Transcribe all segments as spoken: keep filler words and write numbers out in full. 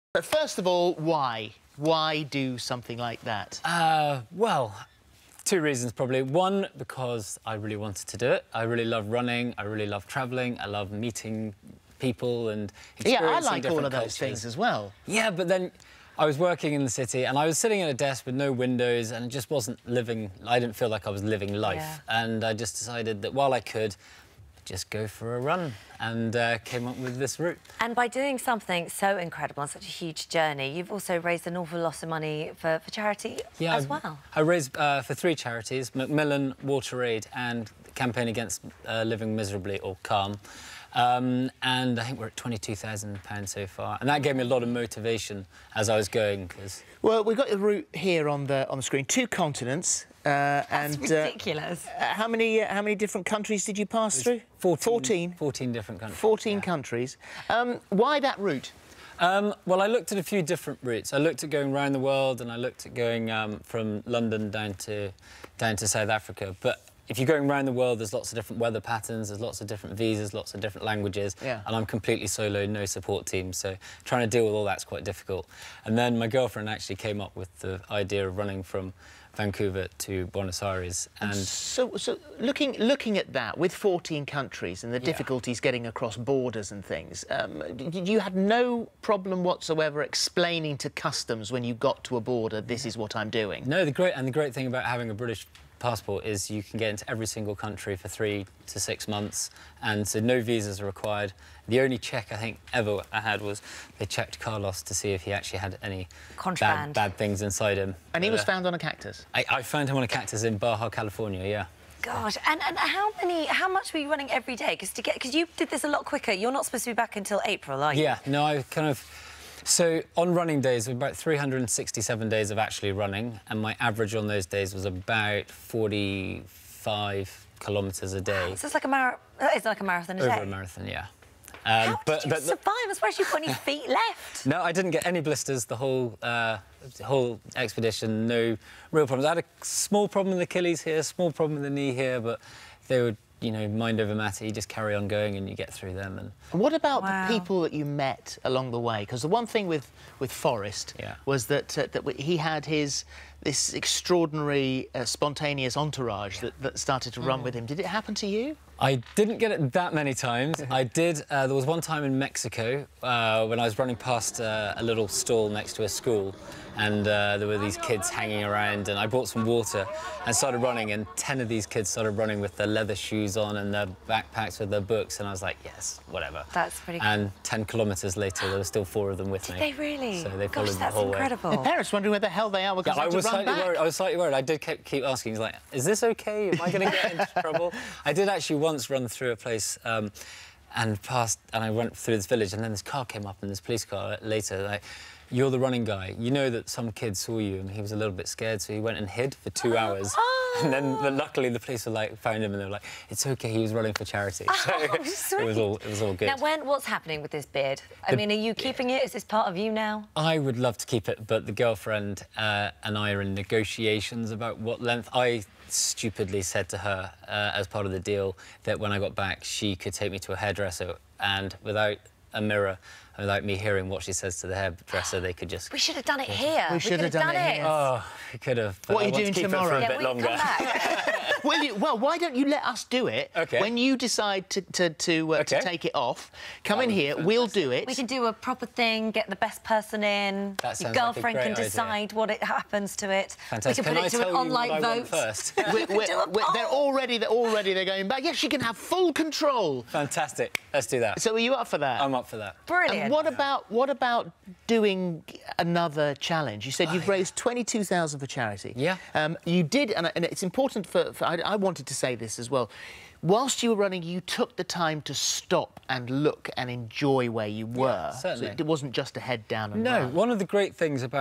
But first of all, why? Why do something like that? Uh, well, two reasons probably. One, because I really wanted to do it. I really love running. I really love travelling. I love meeting people and experiencing Yeah, I like all of those cultures. things as well. Yeah, but then I was working in the city and I was sitting at a desk with no windows and it just wasn't living... I didn't feel like I was living life. Yeah. And I just decided that while I could, just go for a run and uh, came up with this route. And by doing something so incredible and such a huge journey, you've also raised an awful lot of money for, for charity yeah, as I, well. I raised uh, for three charities, Macmillan, WaterAid and the Campaign Against uh, Living Miserably, or CALM. Um, and I think we're at twenty-two thousand pounds so far. And that gave me a lot of motivation as I was going, because... Well, we've got the route here on the on the screen. Two continents. Uh, That's and, ridiculous. Uh, how many uh, how many different countries did you pass through? fourteen, fourteen. fourteen different countries. fourteen yeah. countries. Um, why that route? Um, well, I looked at a few different routes. I looked at going around the world, and I looked at going um, from London down to down to South Africa. But if you're going around the world, there's lots of different weather patterns, there's lots of different visas, lots of different languages, yeah. and I'm completely solo, no support team, so trying to deal with all that's quite difficult. And then my girlfriend actually came up with the idea of running from Vancouver to Buenos Aires. And so, so looking looking at that with fourteen countries and the yeah. difficulties getting across borders and things, um, did you had no problem whatsoever explaining to customs when you got to a border, this is what I'm doing? No, the great and the great thing about having a British passport is you can get into every single country for three to six months, and so no visas are required. The only check I think ever I had was they checked Carlos to see if he actually had any bad, bad things inside him. And he but, was uh, found on a cactus? I, I found him on a cactus in Baja, California, yeah. Gosh, and, and how many, how much were you running every day? Because to get, because you did this a lot quicker. You're not supposed to be back until April, are you? Yeah, no, I kind of... So, on running days, we about three hundred sixty-seven days of actually running, and my average on those days was about forty-five kilometres a day. Wow, so it's like a marathon. It's like a marathon a Over day. a marathon, yeah. Um, How but, did you but, survive? I suppose you've got any feet left. No, I didn't get any blisters the whole uh, whole expedition. No real problems. I had a small problem with Achilles here, small problem with the knee here, but they would, you know, mind over matter. You just carry on going and you get through them. And what about wow. the people that you met along the way? Because the one thing with with Forrest yeah. was that uh, that he had his this extraordinary uh, spontaneous entourage yeah. that, that started to mm. run with him. Did it happen to you? I didn't get it that many times. I did. Uh, there was one time in Mexico uh, when I was running past uh, a little stall next to a school, and uh, there were these kids hanging around, and I bought some water and started running, and ten of these kids started running with their leather shoes on and their backpacks with their books, and I was like, yes, whatever. That's pretty cool. And ten kilometres later, there were still four of them with Did me. they really? So they Gosh, followed that's the whole incredible. way. Their parents wondering where the hell they are because yeah, they I had was to run slightly back. worried. I was slightly worried. I did keep, keep asking. He's like, is this OK? Am I going to get into trouble? I did actually once run through a place um, and passed, and I went through this village, and then this car came up, and this police car later, like, you're the running guy. You know that some kid saw you, and he was a little bit scared, so he went and hid for two hours. Oh. And then, but luckily, the police were like found him, and they were like, "It's okay. He was running for charity." So Oh, it was all it was all good. Now, when what's happening with this beard? I The, mean, are you keeping it? Is this part of you now? I would love to keep it, but the girlfriend uh, and I are in negotiations about what length. I stupidly said to her uh, as part of the deal that when I got back, she could take me to a hairdresser, and without a mirror, without me hearing what she says to the hairdresser, they could just... We should have done it here. We we should have done, done it here. Oh, we could have. What are you I want doing to keep tomorrow? It for a yeah, bit we longer. Come back. Well, you, well, why don't you let us do it? OK. When you decide to, to, to, uh, okay. to take it off, come That in here, fantastic. we'll do it. We can do a proper thing, get the best person in. That Your sounds like a girlfriend great can idea. decide what it happens to it. Fantastic. We can put Can I it to tell an you online what I vote. want first? we're, we're, do a we're, they're poll. already, they're already, they're going back. Yes, she can have full control. Fantastic. Let's do that. So are you up for that? I'm up for that. Brilliant. And what about what about doing another challenge? You said Oh, you've yeah. raised twenty-two thousand for charity. Yeah. Um, you did, and, and it's important for. for I, I wanted to say this as well. Whilst you were running, you took the time to stop and look and enjoy where you were. certainly. So it wasn't just a head down and No, run. one of the great things about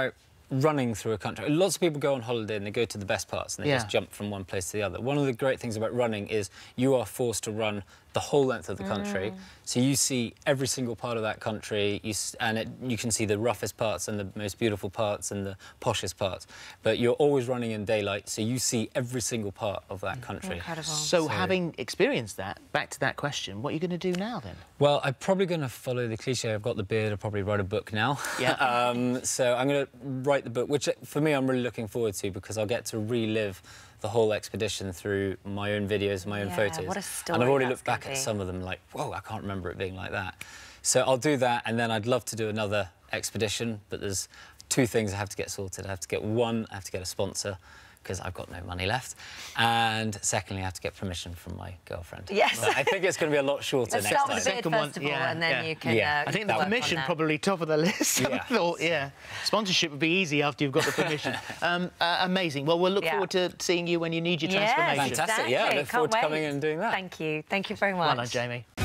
running through a country. Lots of people go on holiday and they go to the best parts and they yeah. just jump from one place to the other. One of the great things about running is you are forced to run the whole length of the country. Mm. So you see every single part of that country, you, and it, you can see the roughest parts and the most beautiful parts and the poshest parts. But you're always running in daylight, so you see every single part of that country. Incredible. So, so having experienced that, back to that question, what are you going to do now then? Well, I'm probably going to follow the cliche. I've got the beard. I'll probably write a book now. Yeah. um, so I'm going to write the book, which for me I'm really looking forward to because I'll get to relive the whole expedition through my own videos, my own yeah, photos. What a story. And I've already looked back be. at some of them like, whoa, I can't remember it being like that. So I'll do that, and then I'd love to do another expedition, but there's two things I have to get sorted. I have to get one, I have to get a sponsor, because I've got no money left, and secondly, I have to get permission from my girlfriend. Yes. But I think it's going to be a lot shorter Let's next start time. with the beard Second one, festival, yeah, and then yeah. you can. Yeah. Uh, I think the work permission on that. probably top of the list. I Yeah. thought, yeah. Sponsorship would be easy after you've got the permission. um, uh, amazing. Well, we'll look Yeah. forward to seeing you when you need your Yes, transformation. Fantastic, exactly. yeah, I look Can't forward to wait. coming in and doing that. Thank you. Thank you very much. Well done, Jamie.